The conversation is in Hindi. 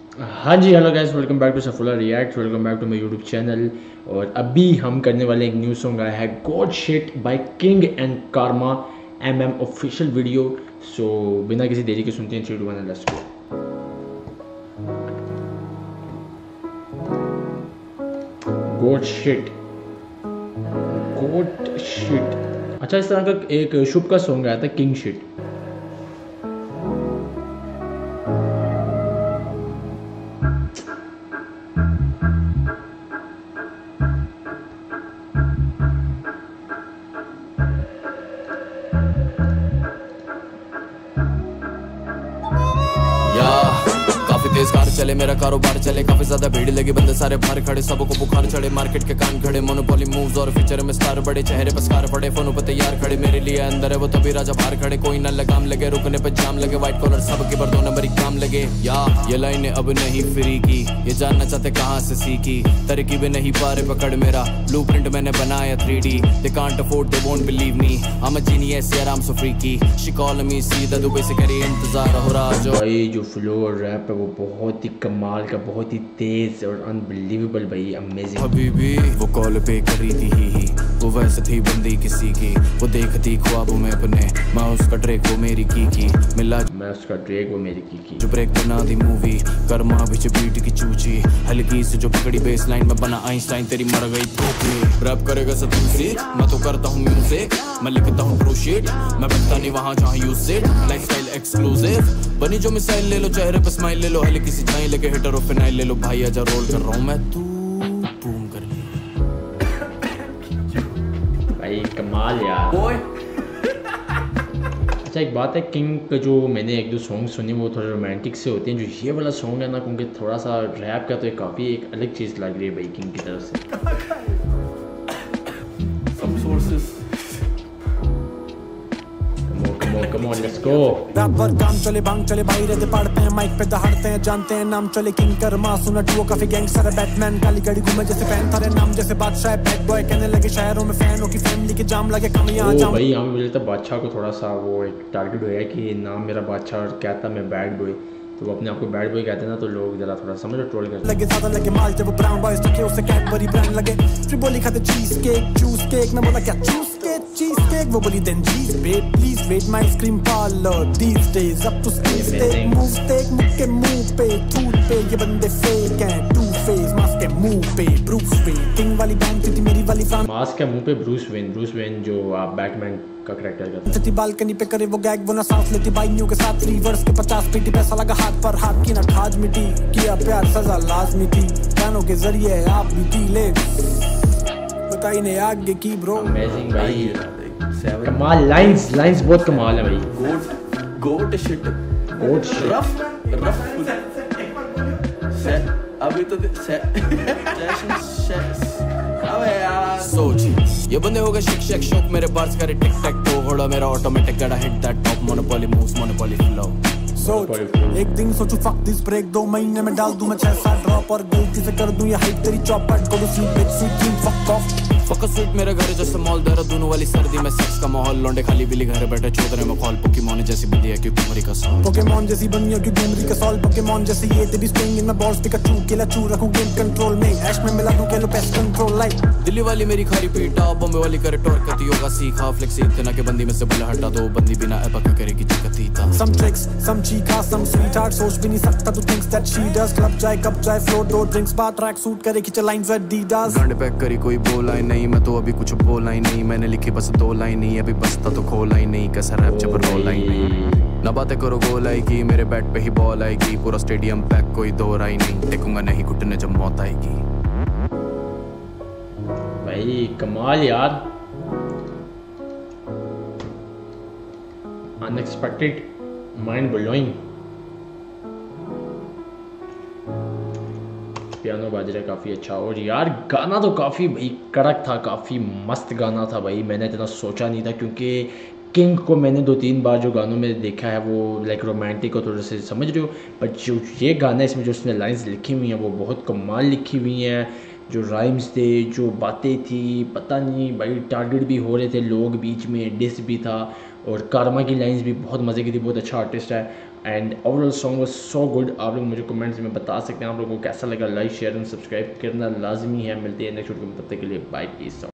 हाँ जी, hello guys, welcome back to Safula react, welcome back to my YouTube channel. और अभी हम करने वाले एक न्यू सॉन्ग आया है God shit by King and Karma official video. So बिना किसी देरी के सुनते हैं 3 2 1 let's go. God shit, God shit. अच्छा, इस तरह का एक शुभ का सॉन्ग आया था किंग शिट। काफी तेज कार चले, मेरा कारोबार चले, काफी ज्यादा भीड़ लगी, बंदे सारे बाहर खड़े, सबको बुखार चढ़े, मार्केट के कान खड़े, मोनोपोली मूव्स और फ्यूचर में स्टार बड़े, चेहरे पर स्कार पड़े, फोनों पे तैयार खड़े, मेरे लिए अंदर है वो तभी राजा बाहर खड़े, कोई ना लगाम लगे, रुकने पे जाम लगे, व्हाइट कॉलर सबके पर 2 नंबर काम लगे। या ये लाइनें अब नहीं फ्री की, ये जानना चाहते कहाँ से सीखी, तरकीबें नहीं पा रहे पकड़ मेरा, ब्लूप्रिंट मैंने बनाया 3D, they can't afford, they won't believe me, I'm a genius, yeah I'm so freaky, she call me सीधा दुबई से करे इंतजार हो रहा जो। भाई जो फ्लो और रैप है वो बहुत ही कमाल का, बहुत ही तेज और अनबिलीवेबल भाई, अमेजिंग। हबीबी वो कॉल पे करी थी ही, वो वैसे थी बंदी किसी की, वो देखती ख्वाबों में अपने, मैं उसका ड्रेक वो मेरी की मिला, मैं उसका ड्रेक वो मेरी की जो ब्रेक बना दी मूवी, कर्मा बीच बीट की चूची, हल्की से जो पकड़ी बेस लाइन में बना आइंस्टाइन, तेरी मर गई धोखे। रैप करेगा सतू से, मैं तो करता हूँ म्यूजिक, मैं लिखता हूँ ट्रू शिट, मैं बैठता नहीं वहाँ जहाँ यूज सेट, लाइफस्टाइल एक्सक्लूसिव, बनी जो मिसाइल ले लो, चेहरे पे स्माइल ले लो, हल्की सी झाई लेके हिटर और फिनाइल ले लो, भाई आजा रोल कर रहा हूँ मैं, तू बूम कर ले भाई, कमाल यार। अच्छा, एक बात है, किंग का जो मैंने 1-2 सॉन्ग सुने वो थोड़े रोमांटिक से होते हैं, जो ये वाला सॉन्ग है ना, क्योंकि थोड़ा सा रैप का तो ये काफ़ी एक अलग चीज़ लग रही है भाई किंग की तरफ से। Come on, let's go. रात भर काम चले, भांग चले, भाई रहते पढ़ते हैं, माइक पे दहाड़ते हैं, जानते हैं नाम चले किंग कर्मा, सुना टुओ काफी गैंगस्टर है, बैटमैन काली गाड़ी घूमे जैसे फैन, थारे नाम जैसे बादशाह, बैड बॉय कहने लगे शहरों में फैनों की फैमिली के जाम लगे, कम यहाँ जाम। भाई यहाँ पे मुझे लगता है बादशाह को थोड़ा सा वो एक टारगेट होया कि नाम मेरा बादशाह और कहता मैं बैड बॉय, तो वो अपने आप को बैड बॉय कहते हैं ना, तो लोग जरा थोड़ा समझ ट्रोल करते लगे, ज्यादा लगे माल जब ब्राउन बॉयज रखे उसे कैडबरी ब्रांड लगे, फिर बोली खाते चीज केक जूस केक, मैं बोला क्या जूस केक चीज केक, वो बोली देन चीज bet please wait my ice cream parlour these days up to skis take move take मुक्के मुंह पे थूट पे, ये बंदे फेक हैं, टू फेस मास्क के मुंह पे ब्रूस वेन, किंग वाली बैंड थी मेरी वाली फ्रांस, मास्क के मुंह पे ब्रूस वेन जो आप बैटमैन का कैरेक्टर करता है, थी बालकनी पे करे वो गैग, वो ना सांस लेती बाइयों के साथ, रिवर्स के 50 पीटी, पैसा लगा हाथ पर हाथ की ना खाज मिटी, किया प्यार सजा लाजमी थी, गानों के जरिए आप भी थी ले बताई ने आगे की ब्रो। अमेजिंग भाई, कमाल, लाइंस बहुत कमाल है भाई। गोट शिट रफ अभी तो अबे यार सोच, ये बंदे हो गए शिक शेक शोक, मेरे बार्स करे टिक टैक तो घोड़ा मेरा ऑटोमेटिक गड़ा hit that top, monopoly moves monopoly flow. सोच एक दिन सोचू फक दिस ब्रेक, 2 महीने में डाल दूं मैं 6-7 ड्रॉप, और गलती से कर दूं ये हाइट तेरी चौपट, go to sleep with sweet dream fuck off, focus sweet मेरे घर जैसे मॉल, देहरादून वाली सर्दी में सेक्स का माहौल, लौंडे खाली बिली घर बैठे चौधरे में कॉल, पोकेमॉन जैसी बंदी है क्यों घुमरी का सॉल, पोकेमॉन जैसी बंदी है क्यों घुमरी का सॉल, पोकेमॉन जैसे ये तेरी string in my balls Pikachu केला चू, रखूं गेम कंट्रोल में, ऐश में मिला दूं केलो पेस्ट कंट्रोल लाइक, दिल्ली वाली मेरी खारी पीटा, बॉम्बे वाली करे टॉर्क करती योगा सीखा, फ्लेक्सी इतना के बंदी में से बुला हटा दो, बंदी बिना एपा का करेगी चिकतीता, सम ट्रिक्स सम चीका सम स्वीट हार्ट, सोच भी नहीं सकता तू thinks that she does, club जाए कब जाए floor 2 drinks bar tracksuit करे खींचे लाइंस विद डीडास, गांड पैक करी कोई बोला ही नहीं, मैं तो अभी कुछ बोला ही नहीं, मैंने लिखी बस 2 लाइन ही, अभी बसता तो खोला ही नहीं, कैसा रैप जब रोला ही नहीं, ना बातें करो गोल आएगी, मेरे बैट पे ही बॉल आएगी, पूरा स्टेडियम पैक कोई दो राय नहीं, टेकूंगा नहीं घुटने जब मौत आएगी। भाई कमाल यार, अनएक्सपेक्टेड, माइंड ब्लोइंग, पियानो बाज रहा है काफ़ी अच्छा, और यार गाना तो काफ़ी भाई कड़क था, काफ़ी मस्त गाना था भाई, मैंने इतना सोचा नहीं था, क्योंकि किंग को मैंने 2-3 बार जो गानों में देखा है वो लाइक रोमांटिक और थोड़े से समझ रहे हो, बट जो ये गाना इसमें जो उसने लाइंस लिखी हुई हैं वो बहुत कमाल लिखी हुई हैं, जो राइम्स थे, जो बातें थी, पता नहीं भाई, टारगेट भी हो रहे थे लोग, बीच में डिस भी था, और कारमा की लाइंस भी बहुत मज़े की थी, बहुत अच्छा आर्टिस्ट है। And overall song was so good. आप लोग मुझे कमेंट्स में बता सकते हैं आप लोगों को कैसा लगा। लाइक शेयर एंड सब्सक्राइब करना लाजमी है। मिलते हैं नेक्स्ट वीडियो में, तब तक के लिए बाय पीस।